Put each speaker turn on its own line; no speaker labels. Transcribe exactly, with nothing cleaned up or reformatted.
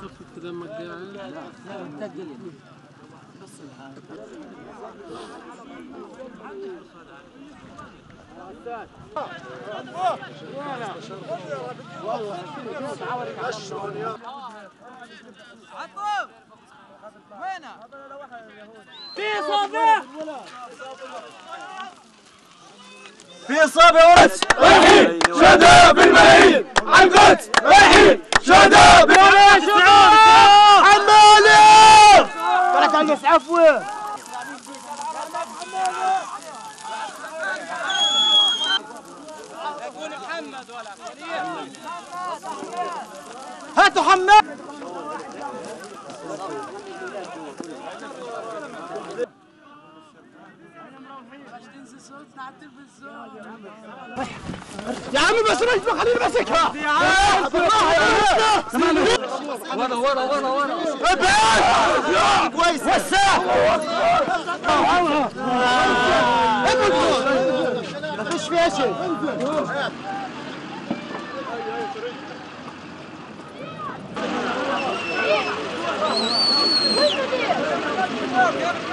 خفف دمك قاعد؟ لا لا متقل
عطوف وينه؟
في صابع
في إصابة ورث رايحين شهداء بالملايين عن قدس رايحين شهداء بالملايين عمالي
طلعت على الإسعاف وين؟
يقول محمد ولا
هاتوا حماد يا عمي بس رجله خليني ماسكها يا عم بالراحه يا
ورا ورا ورا ورا
ابعد كويس وسع ما فيش فيها شيء